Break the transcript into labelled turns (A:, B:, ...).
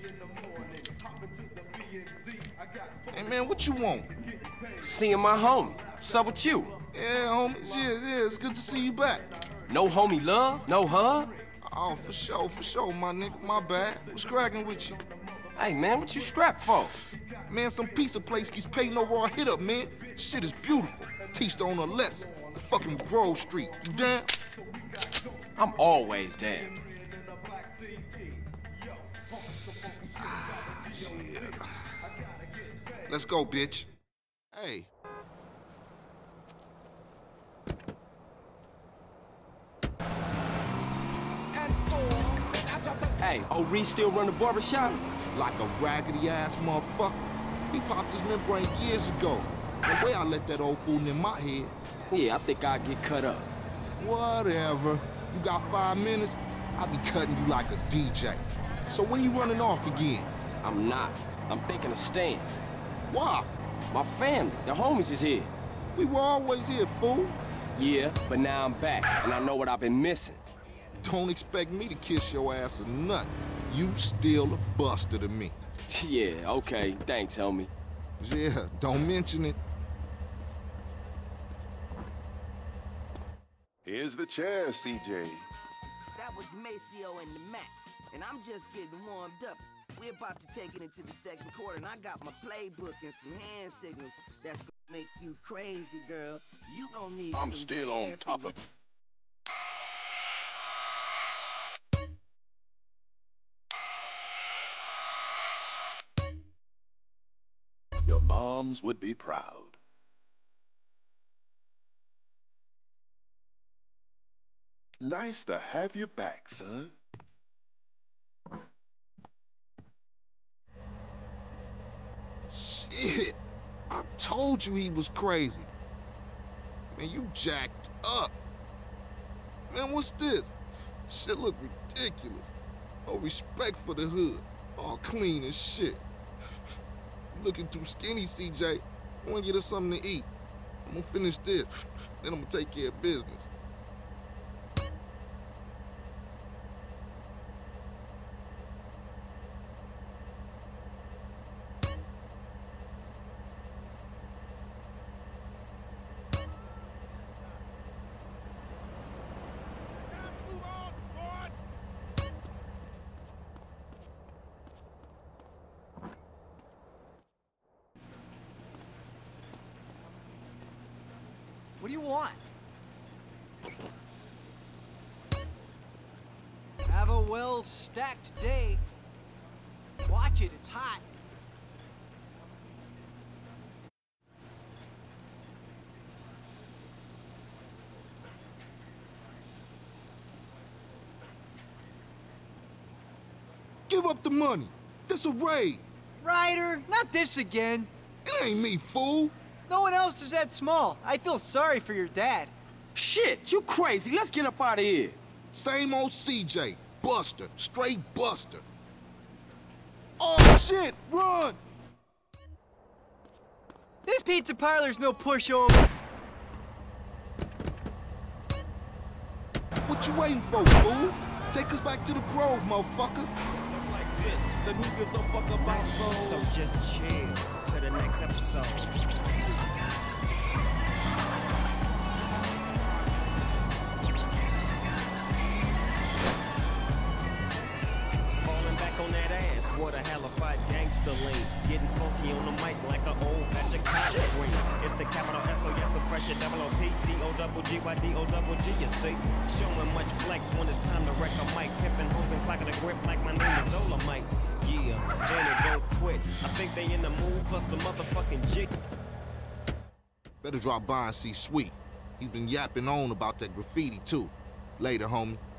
A: Hey man, what you want?
B: Seeing my homie. What's up with you?
A: Yeah, homie. Yeah, it's good to see you back.
B: No homie love? No hug?
A: Oh, for sure, my nigga. My bad. What's cracking with you?
B: Hey, man, what you strapped for?
A: Man, some pizza place keeps paying over our hit up, man. Shit is beautiful. Teach the owner a lesson. Fucking Grove Street. You down?
B: I'm always down.
A: Shit. Let's go, bitch. Hey.
B: Hey, old Reed still run the barbershop?
A: Like a raggedy-ass motherfucker. He popped his membrane years ago. The way I let that old fool in my head.
B: Yeah, I think I'll get cut up.
A: Whatever. You got 5 minutes, I'll be cutting you like a DJ. So when you running off again?
B: I'm not. I'm thinking of staying.
A: Why?
B: My family, the homies is here.
A: We were always here, fool.
B: Yeah, but now I'm back, and I know what I've been missing.
A: Don't expect me to kiss your ass or nothing. You still a buster to me.
B: Yeah, okay. Thanks, homie.
A: Yeah, don't mention it.
C: Here's the chair, CJ.
D: That was Maceo and the Max, and I'm just getting warmed up. We're about to take it into the second quarter, and I got my playbook and some hand signals that's gonna make you crazy, girl. You gonna need.
C: I'm still on top of it. Your moms would be proud. Nice to have you back, son.
A: Shit. I told you he was crazy. Man, you jacked up. Man, what's this? Shit look ridiculous. No respect for the hood. All clean as shit. Looking too skinny, CJ. I wanna get us something to eat. I'm gonna finish this, then I'm gonna take care of business.
E: What do you want? Have a well-stacked day. Watch it, it's hot.
A: Give up the money. This a raid.
E: Ryder, not this again.
A: It ain't me, fool.
E: No one else is that small. I feel sorry for your dad.
B: Shit, you crazy. Let's get up out of here.
A: Same old CJ. Buster. Straight Buster. Oh, shit! Run!
E: This pizza parlor's no pushover.
A: What you waiting for, fool? Take us back to the Grove, motherfucker.
F: Like this, and who gives a fuck about those? So just chill to the next episode. What a halified gangster lean. Getting funky on the mic like an old batch of collard green. It's the capital S-O-S oppression, double O-P, D-O-double-G-Y-D-O-double-G, you see. Showing much flex when it's time to wreck a mic. Pimping hoes and clocking a grip like my name is Dolomite. Yeah, and it don't quit. I think they in the mood for some motherfucking G.
A: Better drop by and see Sweet. He's been yapping on about that graffiti, too. Later, homie.